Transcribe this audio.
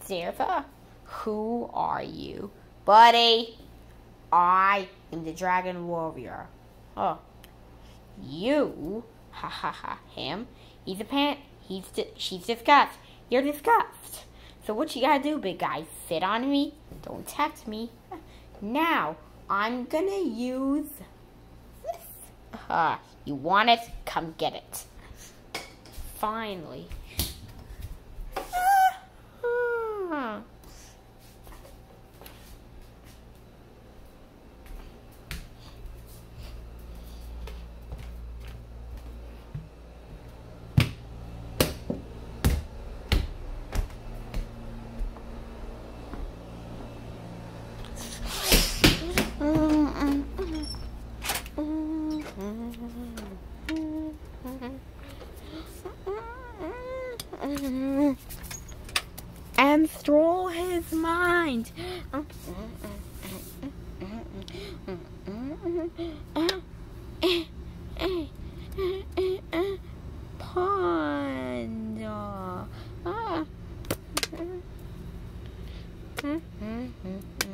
Silver, who are you? Buddy, I am the Dragon Warrior. Oh, you? Ha ha ha, him? She's disgust. You're disgust. So what you gotta do, big guy? Sit on me? Don't tempt me. Now, I'm gonna use this. You want it? Come get it. Finally. And stole his mind. Panda.